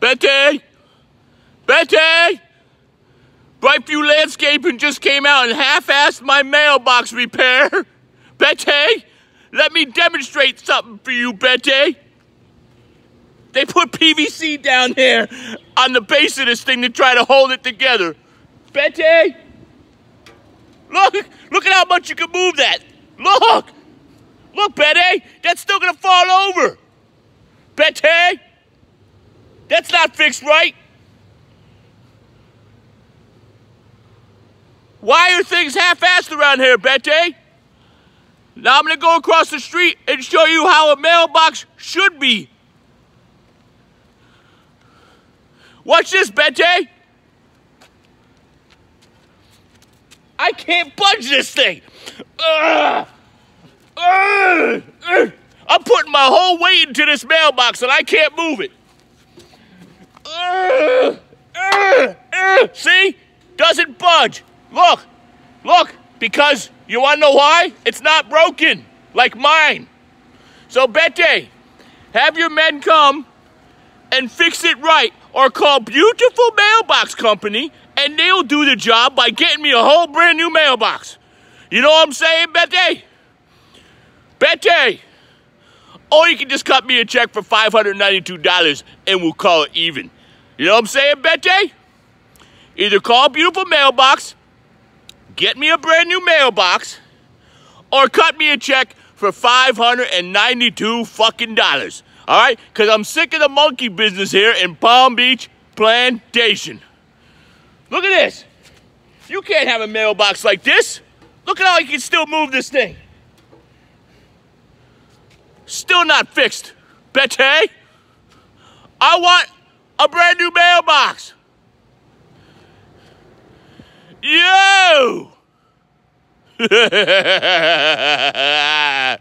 Betty! Betty! Brightview Landscaping just came out and half-assed my mailbox repair. Betty! Let me demonstrate something for you, Betty. They put PVC down there on the base of this thing to try to hold it together. Betty! Look at how much you can move that. Look! Look, Betty! That's still gonna fall over. Betty! That's not fixed right. Why are things half-assed around here, Betty? Now I'm gonna go across the street and show you how a mailbox should be. Watch this, Betty. I can't budge this thing. I'm putting my whole weight into this mailbox and I can't move it. See? Doesn't budge. Look, because you want to know why? It's not broken, like mine. So, Betty, have your men come and fix it right, or call Beautiful Mailbox Company, and they'll do the job by getting me a whole brand new mailbox. You know what I'm saying, Betty? Betty! Or you can just cut me a check for $592 and we'll call it even. You know what I'm saying, Betty? Either call Beautiful Mailbox, get me a brand new mailbox, or cut me a check for $592 fucking dollars. All right? Because I'm sick of the monkey business here in Palm Beach Plantation. Look at this. You can't have a mailbox like this. Look at how you can still move this thing. Still not fixed. Betty, I want a brand new mailbox. Yo!